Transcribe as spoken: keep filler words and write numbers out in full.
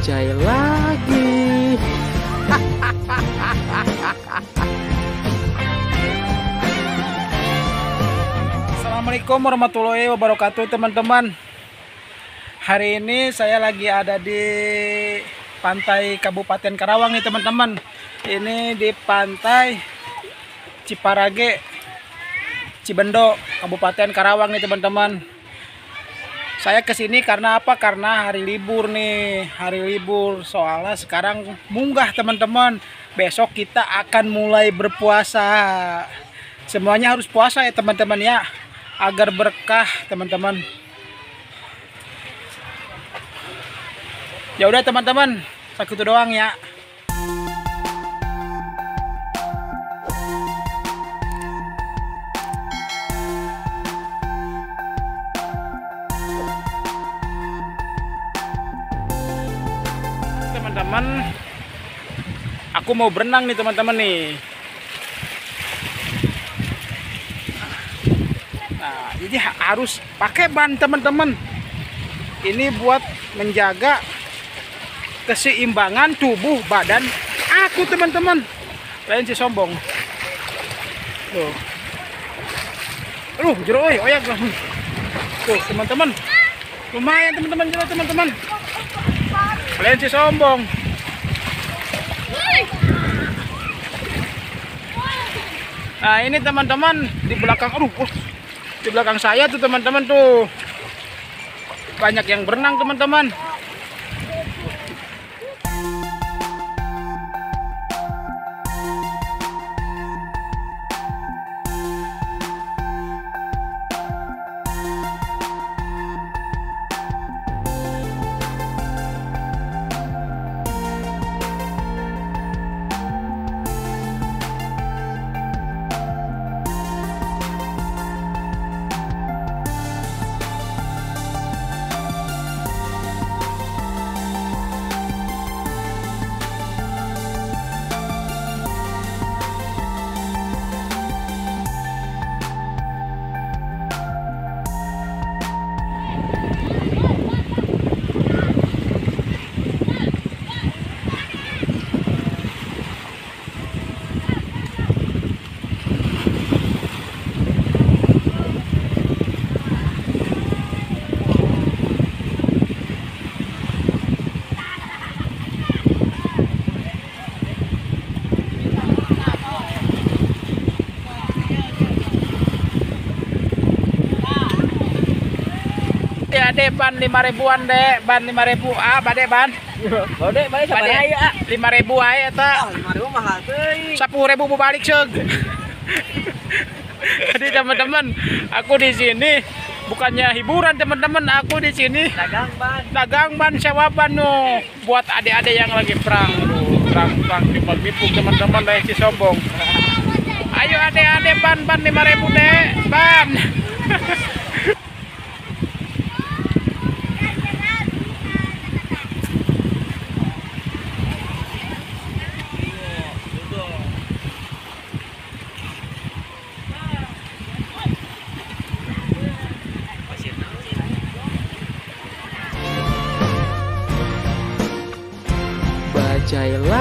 Bajai lagi. Assalamualaikum warahmatullahi wabarakatuh teman-teman. Hari ini saya lagi ada di pantai Kabupaten Karawang nih teman-teman. Ini di pantai Ciparage, Cibendo, Kabupaten Karawang nih teman-teman. Saya kesini karena apa? Karena hari libur nih, hari libur. Soalnya sekarang munggah teman-teman. Besok kita akan mulai berpuasa. Semuanya harus puasa ya teman-teman ya, agar berkah teman-teman. Ya udah teman-teman, segitu doang ya. Teman-teman, aku mau berenang nih teman-teman nih. Nah, jadi harus pakai ban teman-teman. Ini buat menjaga keseimbangan tubuh badan aku teman-teman. Lain si sombong. Tuh. Aduh, jero euy, oyak. Tuh, teman-teman. Lumayan teman-teman jero teman-teman. Lain si sombong. Nah, ini teman-teman di belakang, aduh, di belakang saya tuh teman-teman tuh banyak yang berenang teman-teman. Ya deh ban lima ribuan deh, ban lima ribu ah, bade ban. Bade, bade sama ya. lima ribu aja eta. lima ribu mahal teuing. sepuluh ribu balik seug. Jadi teman-teman, aku di sini bukannya hiburan teman-teman, aku di sini Dagang ban. dagang ban, sewa ban no, buat adik-adik yang lagi perang. Perang perang pipuk teman-teman dari si sombong. Ayo adik-adik ban ban lima ribu deh, ban. Bajai lagi.